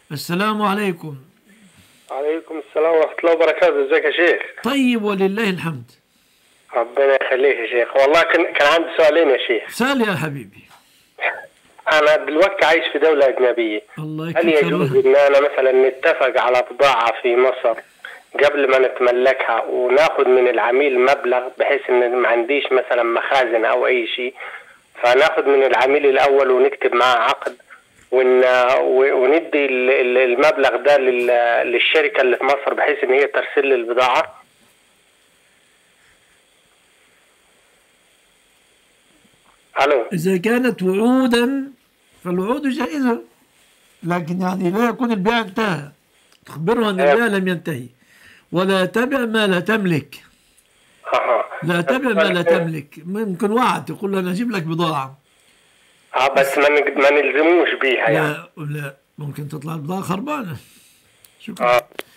السلام عليكم. عليكم السلام ورحمة الله وبركاته. ازيك يا شيخ؟ طيب ولله الحمد. ربنا يخليك يا شيخ. والله كان عندي سؤالين يا شيخ. سال يا حبيبي. أنا دلوقتي عايش في دولة أجنبية. الله هل يجوز يكرمها. إن أنا مثلا نتفق على بضاعة في مصر قبل ما نتملكها وناخد من العميل مبلغ، بحيث إن ما عنديش مثلا مخازن أو أي شيء، فناخد من العميل الأول ونكتب معاه عقد وندي المبلغ ده للشركة اللي في مصر بحيث إن هي ترسل لي البضاعة. ألو. إذا كانت وعودا فالوعود جائزة، لكن يعني لا يكون البيع انتهى. تخبره أن البيع لم ينتهي. ولا تبع ما لا تملك. لا تبع ما لا تملك. ممكن وعد يقول له أنا أجيب لك بضاعة. بس ما نلزموش بيها يعني. لا ممكن تطلع البضاعة خربانة. شكرا.